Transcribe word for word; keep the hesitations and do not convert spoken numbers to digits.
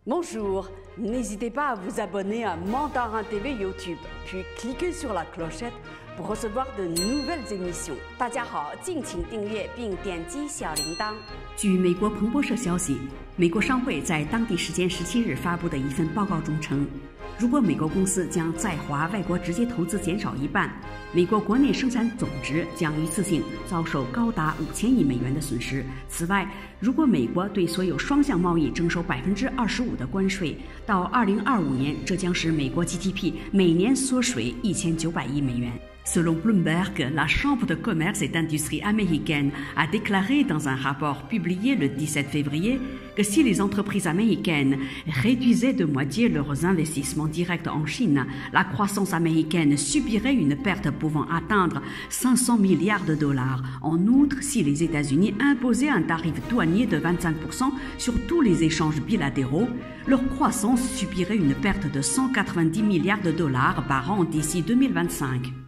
Bonjour, n'hésitez pas à vous abonner à Mandarin T V YouTube, puis cliquez sur la clochette pour recevoir de nouvelles émissions. 大家好，敬请订阅并点击小铃铛。 据美国彭博社消息，美国商会在当地时间十七日发布的一份报告中称，如果美国公司将在华外国直接投资减少一半，美国国内生产总值将一次性遭受高达五千亿美元的损失。此外，如果美国对所有双向贸易征收百分之二十五的关税，到二零二五年，这将使美国 G D P 每年缩水一千九百亿美元。Selon Bloomberg, la Chambre de commerce et d'industrie américaine a déclaré dans un rapport publié le dix-sept février que si les entreprises américaines réduisaient de moitié leurs investissements directs en Chine, la croissance américaine subirait une perte pouvant atteindre cinq cents milliards de dollars. En outre, si les États-Unis imposaient un tarif douanier de vingt-cinq pour cent sur tous les échanges bilatéraux, leur croissance subirait une perte de cent quatre-vingt-dix milliards de dollars par an d'ici deux mille vingt-cinq.